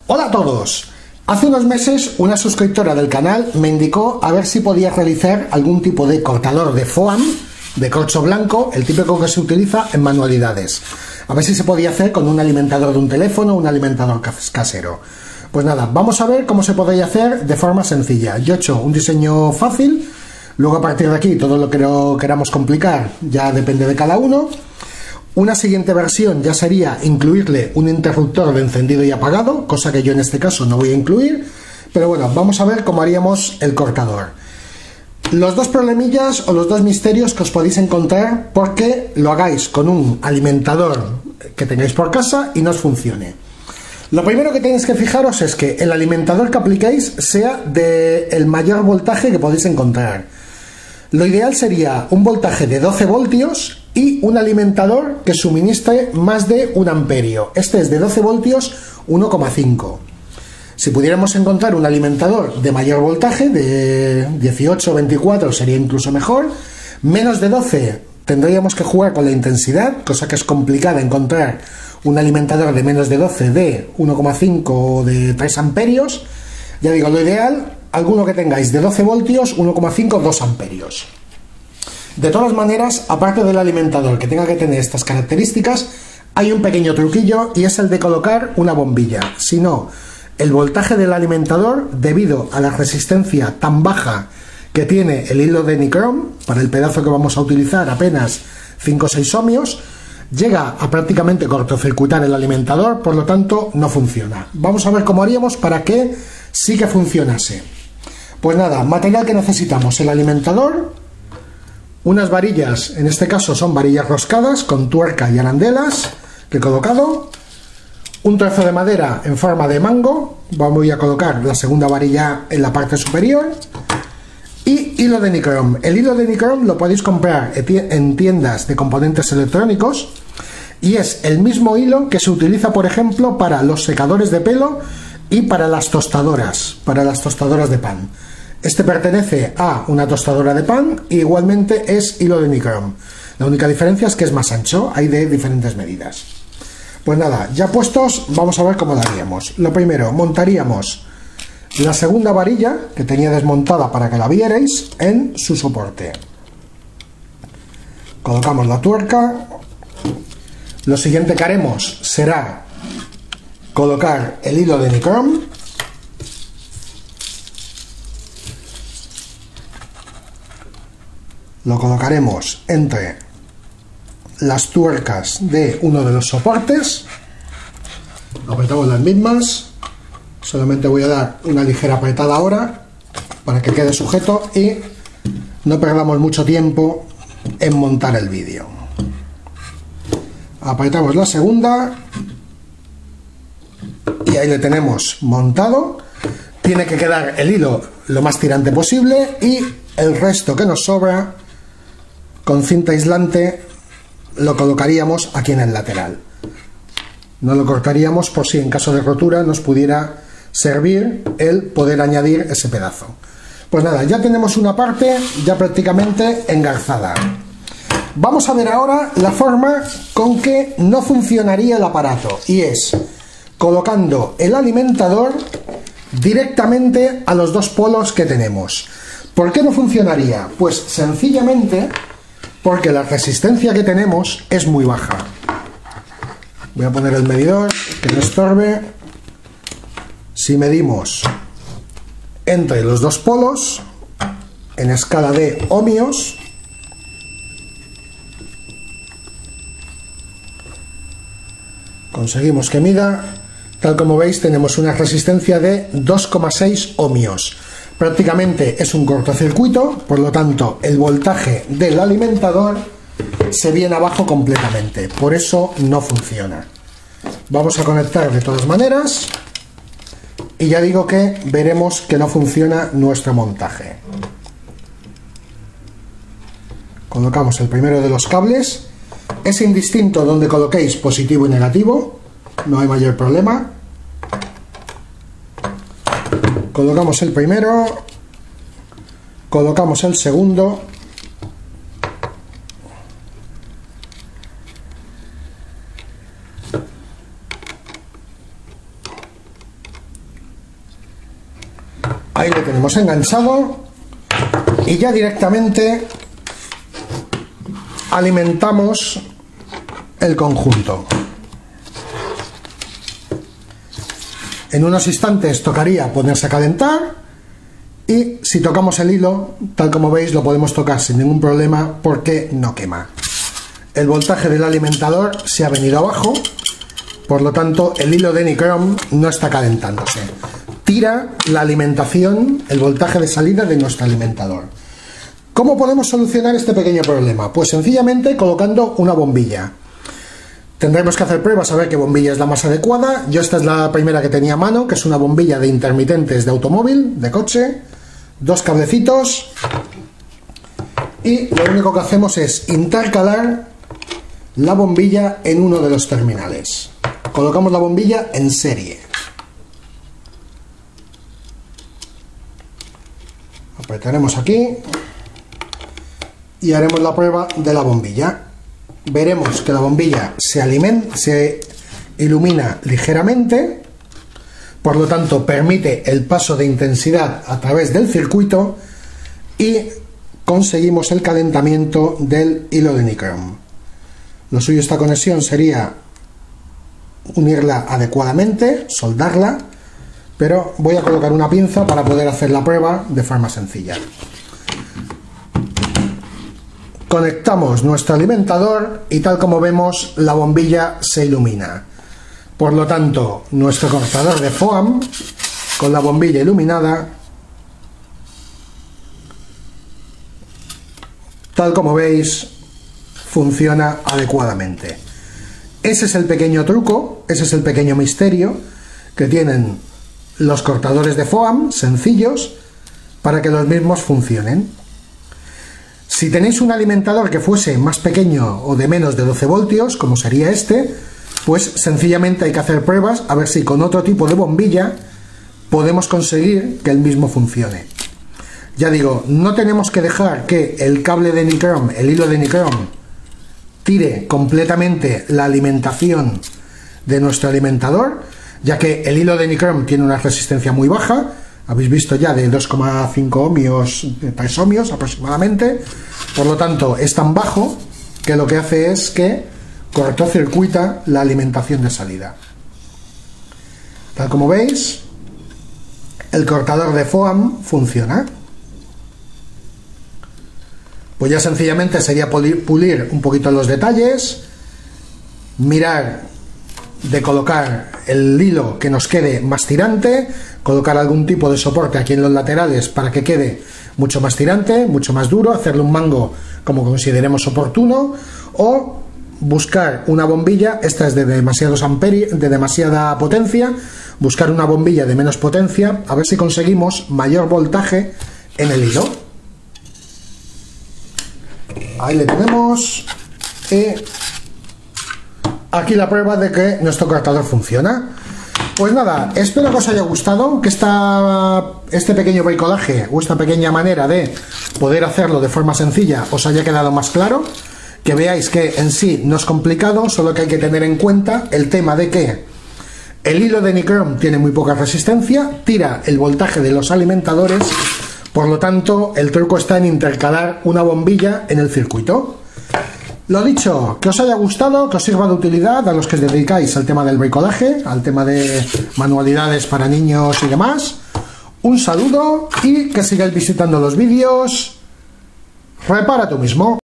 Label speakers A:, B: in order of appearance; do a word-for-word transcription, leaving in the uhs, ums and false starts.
A: Hola a todos. Hace unos meses una suscriptora del canal me indicó a ver si podía realizar algún tipo de cortador de foam, de corcho blanco, el típico que se utiliza en manualidades. A ver si se podía hacer con un alimentador de un teléfono o un alimentador casero. Pues nada, vamos a ver cómo se podría hacer de forma sencilla. Yo he hecho un diseño fácil, luego a partir de aquí todo lo que lo queramos complicar ya depende de cada uno. Una siguiente versión ya sería incluirle un interruptor de encendido y apagado, cosa que yo en este caso no voy a incluir, pero bueno, vamos a ver cómo haríamos el cortador. Los dos problemillas o los dos misterios que os podéis encontrar porque lo hagáis con un alimentador que tengáis por casa y no os funcione. Lo primero que tenéis que fijaros es que el alimentador que apliquéis sea del mayor voltaje que podéis encontrar. Lo ideal sería un voltaje de doce voltios y un alimentador que suministre más de un amperio. Este es de doce voltios, uno coma cinco. Si pudiéramos encontrar un alimentador de mayor voltaje, de dieciocho o veinticuatro, sería incluso mejor. Menos de doce tendríamos que jugar con la intensidad, cosa que es complicada encontrar un alimentador de menos de doce de uno coma cinco o de tres amperios. Ya digo, lo ideal, alguno que tengáis de doce voltios, uno coma cinco, dos amperios. De todas maneras, aparte del alimentador que tenga que tener estas características, hay un pequeño truquillo y es el de colocar una bombilla. Si no, el voltaje del alimentador, debido a la resistencia tan baja que tiene el hilo de nichrome, para el pedazo que vamos a utilizar apenas cinco o seis ohmios, llega a prácticamente cortocircuitar el alimentador, por lo tanto no funciona. Vamos a ver cómo haríamos para que sí que funcionase. Pues nada, material que necesitamos: el alimentador, unas varillas, en este caso son varillas roscadas con tuerca y arandelas que he colocado, un trozo de madera en forma de mango, voy a colocar la segunda varilla en la parte superior, y hilo de nichrome. El hilo de nichrome lo podéis comprar en tiendas de componentes electrónicos y es el mismo hilo que se utiliza, por ejemplo, para los secadores de pelo y para las tostadoras, para las tostadoras de pan. Este pertenece a una tostadora de pan e igualmente es hilo de nichrome. La única diferencia es que es más ancho, hay de diferentes medidas. Pues nada, ya puestos, vamos a ver cómo lo haríamos. Lo primero, montaríamos la segunda varilla, que tenía desmontada para que la vierais, en su soporte. Colocamos la tuerca. Lo siguiente que haremos será colocar el hilo de nichrome. Lo colocaremos entre las tuercas de uno de los soportes, apretamos las mismas, solamente voy a dar una ligera apretada ahora para que quede sujeto y no perdamos mucho tiempo en montar el vídeo. Apretamos la segunda y ahí le tenemos montado. Tiene que quedar el hilo lo más tirante posible y el resto que nos sobra, con cinta aislante lo colocaríamos aquí en el lateral. No lo cortaríamos por si en caso de rotura nos pudiera servir el poder añadir ese pedazo. Pues nada, ya tenemos una parte ya prácticamente engarzada. Vamos a ver ahora la forma con que no funcionaría el aparato, y es colocando el alimentador directamente a los dos polos que tenemos. ¿Por qué no funcionaría? Pues sencillamente porque la resistencia que tenemos es muy baja. Voy a poner el medidor que no estorbe. Si medimos entre los dos polos en escala de ohmios, conseguimos que mida, tal como veis tenemos una resistencia de dos coma seis ohmios. Prácticamente es un cortocircuito, por lo tanto el voltaje del alimentador se viene abajo completamente, por eso no funciona. Vamos a conectar de todas maneras y ya digo que veremos que no funciona nuestro montaje. Colocamos el primero de los cables, es indistinto donde coloquéis positivo y negativo, no hay mayor problema. Colocamos el primero, colocamos el segundo Ahí lo tenemos enganchado y ya directamente alimentamos el conjunto. En unos instantes tocaría ponerse a calentar y si tocamos el hilo, tal como veis, lo podemos tocar sin ningún problema porque no quema. El voltaje del alimentador se ha venido abajo, por lo tanto el hilo de Nichrome no está calentándose. Tira la alimentación, el voltaje de salida de nuestro alimentador. ¿Cómo podemos solucionar este pequeño problema? Pues sencillamente colocando una bombilla. Tendremos que hacer pruebas a ver qué bombilla es la más adecuada. Yo esta es la primera que tenía a mano, que es una bombilla de intermitentes de automóvil, de coche. Dos cablecitos. Y lo único que hacemos es intercalar la bombilla en uno de los terminales. Colocamos la bombilla en serie. Apretaremos aquí y haremos la prueba de la bombilla. Veremos que la bombilla se, alimenta, se ilumina ligeramente, por lo tanto permite el paso de intensidad a través del circuito y conseguimos el calentamiento del hilo de Nichrome. Lo suyo esta conexión sería unirla adecuadamente, soldarla, pero voy a colocar una pinza para poder hacer la prueba de forma sencilla. Conectamos nuestro alimentador y tal como vemos la bombilla se ilumina. Por lo tanto, nuestro cortador de foam con la bombilla iluminada, tal como veis, funciona adecuadamente. Ese es el pequeño truco, ese es el pequeño misterio que tienen los cortadores de foam sencillos para que los mismos funcionen. Si tenéis un alimentador que fuese más pequeño o de menos de doce voltios, como sería este, pues sencillamente hay que hacer pruebas a ver si con otro tipo de bombilla podemos conseguir que el mismo funcione. Ya digo, no tenemos que dejar que el cable de Nichrome, el hilo de Nichrome, tire completamente la alimentación de nuestro alimentador, ya que el hilo de Nichrome tiene una resistencia muy baja. Habéis visto ya de dos coma cinco ohmios, tres ohmios aproximadamente. Por lo tanto, es tan bajo que lo que hace es que cortocircuita la alimentación de salida. Tal como veis, el cortador de foam funciona. Pues ya sencillamente sería pulir un poquito los detalles, mirar de colocar el hilo que nos quede más tirante, colocar algún tipo de soporte aquí en los laterales para que quede mucho más tirante, mucho más duro, hacerle un mango como consideremos oportuno, o buscar una bombilla, esta es de demasiados amperios, de demasiada potencia, buscar una bombilla de menos potencia, a ver si conseguimos mayor voltaje en el hilo. Ahí le tenemos. Y aquí la prueba de que nuestro cortador funciona. Pues nada, espero que os haya gustado, que esta, este pequeño bricolaje o esta pequeña manera de poder hacerlo de forma sencilla os haya quedado más claro, que veáis que en sí no es complicado, solo que hay que tener en cuenta el tema de que el hilo de Nichrome tiene muy poca resistencia, tira el voltaje de los alimentadores, por lo tanto el truco está en intercalar una bombilla en el circuito. Lo dicho, que os haya gustado, que os sirva de utilidad a los que os dedicáis al tema del bricolaje, al tema de manualidades para niños y demás. Un saludo y que sigáis visitando los vídeos. Repara tú mismo.